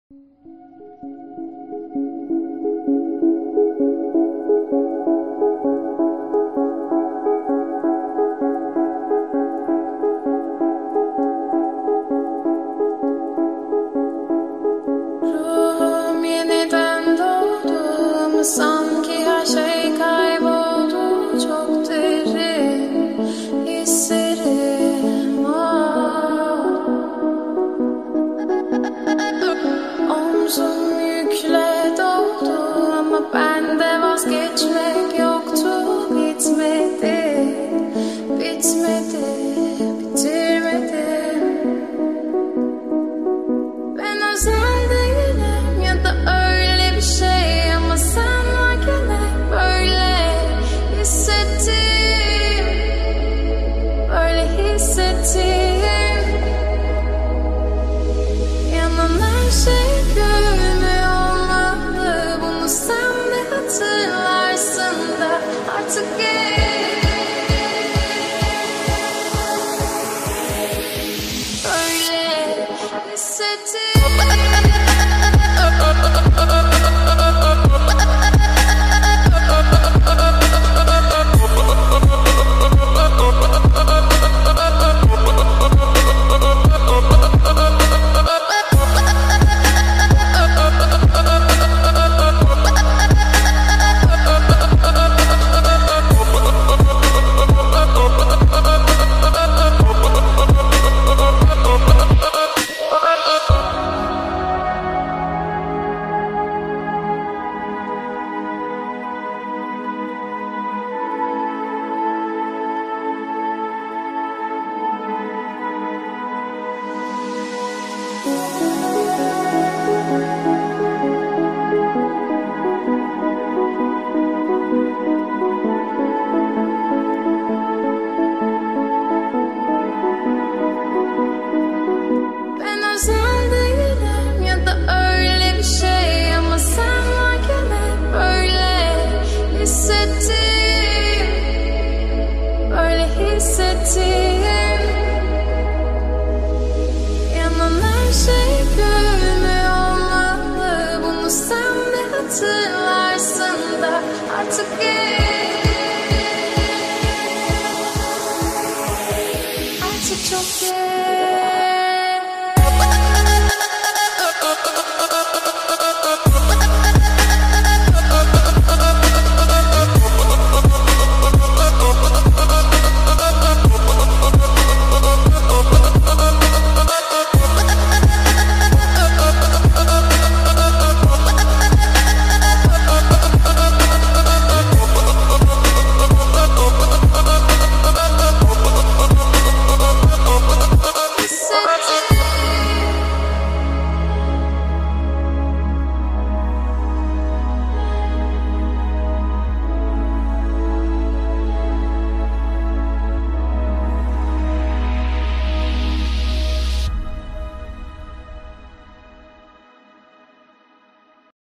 Ruhum yeniden doğdu ama sanki her şey kayboldu. Çok derin hislerim Omzum yükle doldu ama bende vazgeçmek yoktu. Bitmedi, bitmedi, bitirmedim. Ben özel değilim ya da öyle bir şey ama sen varken hep böyle hissettim, böyle hissettim. Yanan her şey görünmüyor olmalı, bunu sen de hatırlarsın da artık böyle hissettim.